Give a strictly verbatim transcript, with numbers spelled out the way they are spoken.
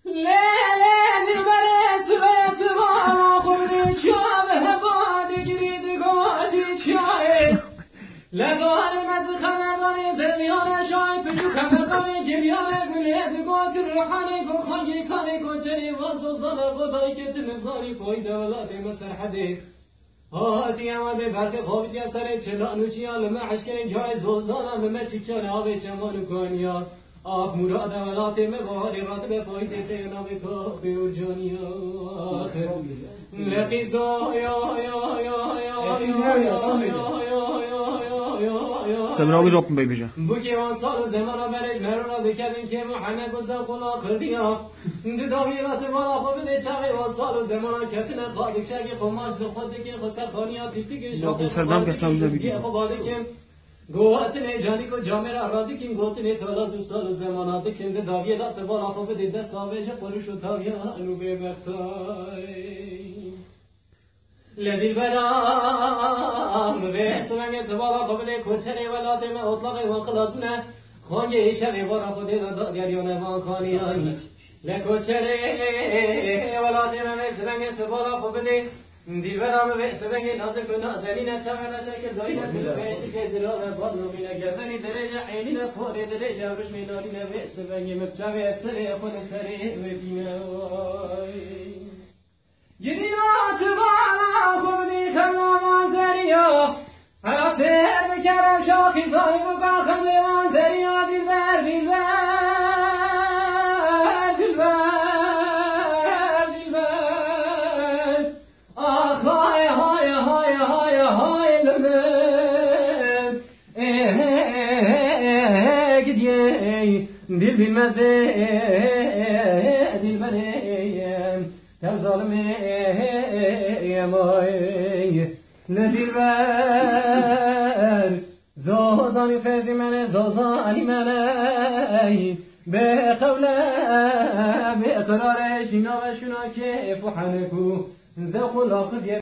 لیلی دلبر سویت بالا خودی چابه باده گرید گاتی چای لگان مز خبردانی دریان شای پجو خبردانی گریان گلید گاتی روحانی گو خانگی کانی کنچنی واسو زالا گدایی که تنزاری کویزه ولاتی مسرحدی هاتی اماده برق خوابیتی سر چلانوچیان لما عشکن جای زوزانا لما چکیان آبی چمانو کنیا آخ مراد ولاتی مباری رات به پایزی تینا بکاقی و جانی آخر لقیزا یا یا یا یا یا یا سمراوی روکم بی بیجا بو که وان سال و زمانا برش نرونا دکردن که محنک و زبقلا کردیا ددامی رات بالا خوب ده چاقی وان سال و زمانا کتنه قادک شرگی خماش دخواد دکن خسر خانیا تیتی که شاقی فردام که سمده بگی گوهتنه جانی کو جامرا را دکن گوهتنه تالازو سال و زمانا دکن ددامی رات بالا خوب ده دست آویش پروش و داویا انو به بختای لذي البرام بسمعك تبارك قبل كوتشري ولا تم أطلق وخلاصنا خوني شبي ورا خدي ضد يريون ما كاني لكوتشري ولا تم بسمعك تبارك قبل دي البرام بسمعك نازك نازلين تمام شكل دارين تلبيش كزرار بطل بينا جبني درجة عيننا فوري درجة وش ميلارين بسمعك مبتشوي سري أخون سري وفينا گریات بالا خوبی خلا مانزریا على سر بكرم شاخي صاحب وقاخم لمانزریا دلبر دلبر دلبر دلبر آخ هاي هاي هاي هاي هاي لمن گدیه دل بالمزه دلبریم يا ظالمي يا ماي نذير بر زوزاني فازي من زوزاني مني بقوله بإقرار شنا وشنا كيف حنكو زوق الأخذ